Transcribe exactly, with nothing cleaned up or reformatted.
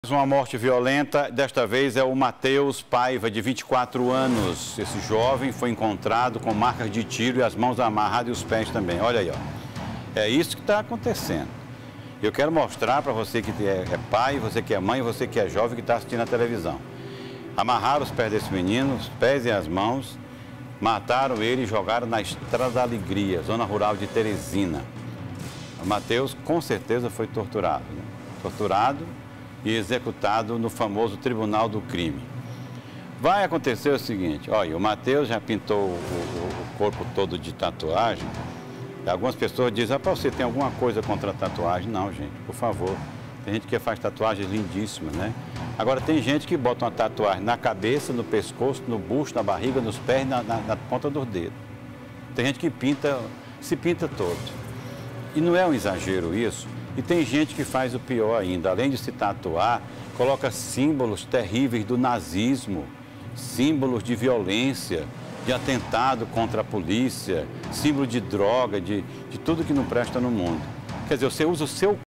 Uma morte violenta, desta vez é o Matheus Paiva, de vinte e quatro anos. Esse jovem foi encontrado com marcas de tiro e as mãos amarradas e os pés também. Olha aí, ó. É isso que está acontecendo. Eu quero mostrar para você que é pai, você que é mãe, você que é jovem, que está assistindo a televisão. Amarraram os pés desse menino, os pés e as mãos, mataram ele e jogaram na Estrada da Alegria, zona rural de Teresina. O Matheus, com certeza, foi torturado. Né? Torturado e executado no famoso Tribunal do Crime. Vai acontecer o seguinte, olha, o Matheus já pintou o, o, o corpo todo de tatuagem. Algumas pessoas dizem, ah, você tem alguma coisa contra a tatuagem? Não, gente, por favor. Tem gente que faz tatuagens lindíssimas, né? Agora, tem gente que bota uma tatuagem na cabeça, no pescoço, no busto, na barriga, nos pés, na, na, na ponta dos dedos. Tem gente que pinta, se pinta todo. E não é um exagero isso? E tem gente que faz o pior ainda, além de se tatuar, coloca símbolos terríveis do nazismo, símbolos de violência, de atentado contra a polícia, símbolo de droga, de, de tudo que não presta no mundo. Quer dizer, você usa o seu